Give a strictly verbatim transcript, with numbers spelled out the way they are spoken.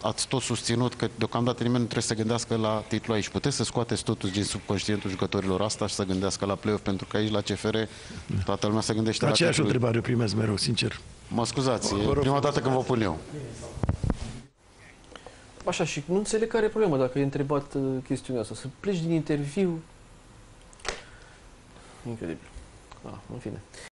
ați tot susținut că deocamdată nimeni nu trebuie să se gândească la titlu aici. Puteți să scoateți totuși din subconștientul jucătorilor asta și să gândească la play-off, pentru că aici la C F R toată lumea se gândește la Aceeași titlul. întrebare o primesc mereu, sincer. Mă scuzați, e prima dată când vă pun eu. Așa, și nu înțeleg care e problema dacă e întrebat uh, chestiunea asta. Să pleci din interviu... Incredibil. Ah, în fine.